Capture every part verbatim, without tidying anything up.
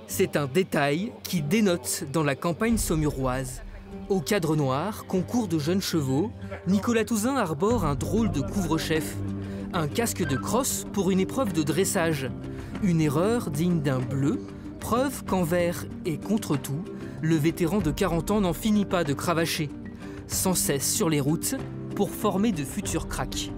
C'est un détail qui dénote dans la campagne saumuroise. Au cadre noir, concours de jeunes chevaux, Nicolas Touzin arbore un drôle de couvre-chef. Un casque de crosse pour une épreuve de dressage. Une erreur digne d'un bleu, preuve qu'envers et contre tout, le vétéran de quarante ans n'en finit pas de cravacher. Sans cesse sur les routes pour former de futurs cracks.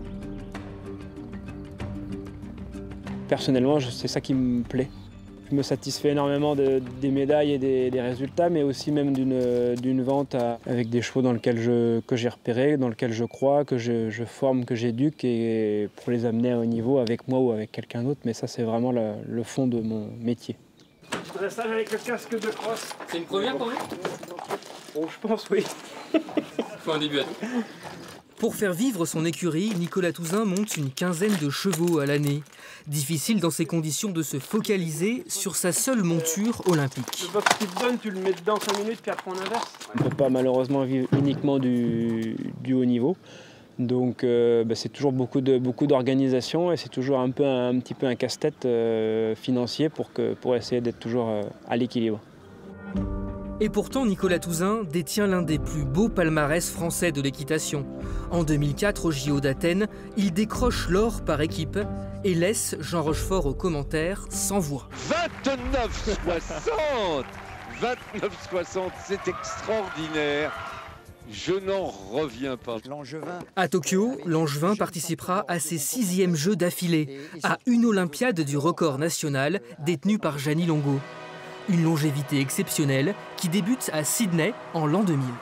Personnellement, c'est ça qui me plaît. Je me satisfais énormément de, des médailles et des, des résultats, mais aussi même d'une d'une vente à, avec des chevaux dans lesquels je, que j'ai repérés, dans lesquels je crois, que je, je forme, que j'éduque, et pour les amener à haut niveau avec moi ou avec quelqu'un d'autre. Mais ça, c'est vraiment le, le fond de mon métier. Dressage avec le casque de crosse. C'est une première pour lui? Bon, je pense, oui. Faut un début à tout. Pour faire vivre son écurie, Nicolas Touzin monte une quinzaine de chevaux à l'année. Difficile dans ces conditions de se focaliser sur sa seule monture olympique. Le box qui te donne, tu le mets dedans cinq minutes, puis après on inverse. On ne peut pas malheureusement vivre uniquement du, du haut niveau. Donc euh, bah, c'est toujours beaucoup de beaucoup d'organisation et c'est toujours un, peu, un, un petit peu un casse-tête euh, financier pour, que, pour essayer d'être toujours euh, à l'équilibre. Et pourtant, Nicolas Touzin détient l'un des plus beaux palmarès français de l'équitation. En deux mille quatre, au J O d'Athènes, il décroche l'or par équipe et laisse Jean Rochefort aux commentaires sans voix. vingt-neuf soixante vingt-neuf soixante, c'est extraordinaire. Je n'en reviens pas. À Tokyo, l'Angevin participera à ses sixièmes Jeux d'affilée, à une Olympiade du record national détenue par Jeannie Longo. Une longévité exceptionnelle qui débute à Sydney en l'an deux mille.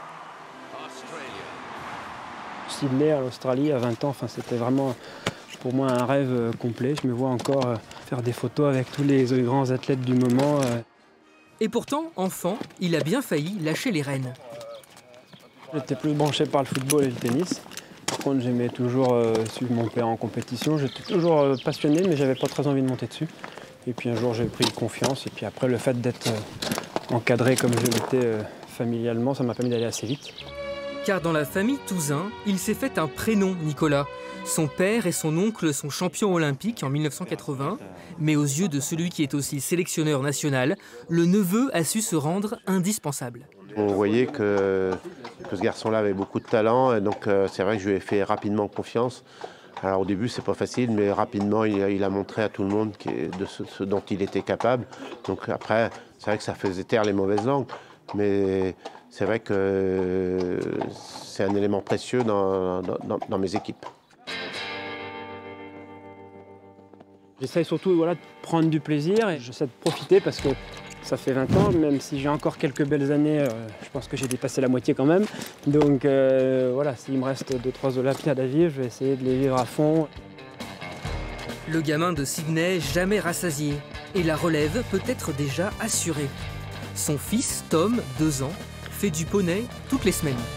Sydney, à l'Australie, à vingt ans, enfin, c'était vraiment pour moi un rêve complet. Je me vois encore faire des photos avec tous les grands athlètes du moment. Et pourtant, enfant, il a bien failli lâcher les rênes. J'étais plus branché par le football et le tennis. Par contre, j'aimais toujours euh, suivre mon père en compétition. J'étais toujours euh, passionné, mais j'avais pas très envie de monter dessus. Et puis un jour, j'ai pris confiance. Et puis après, le fait d'être euh, encadré comme je l'étais euh, familialement, ça m'a permis d'aller assez vite. Car dans la famille Touzin, il s'est fait un prénom, Nicolas. Son père et son oncle sont champions olympiques en mille neuf cent quatre-vingts. Mais aux yeux de celui qui est aussi sélectionneur national, le neveu a su se rendre indispensable. On voyait que, que ce garçon-là avait beaucoup de talent. Et donc euh, c'est vrai que je lui ai fait rapidement confiance. Alors au début, c'est pas facile, mais rapidement, il a, il a montré à tout le monde de ce, ce dont il était capable. Donc après, c'est vrai que ça faisait taire les mauvaises langues, mais c'est vrai que c'est un élément précieux dans, dans, dans mes équipes. J'essaye surtout voilà, de prendre du plaisir et j'essaie de profiter parce que ça fait vingt ans, même si j'ai encore quelques belles années, euh, je pense que j'ai dépassé la moitié quand même. Donc euh, voilà, s'il me reste deux trois Olympiades à vivre, je vais essayer de les vivre à fond. Le gamin de Sydney, jamais rassasié, et la relève peut être déjà assurée. Son fils, Tom, deux ans, fait du poney toutes les semaines.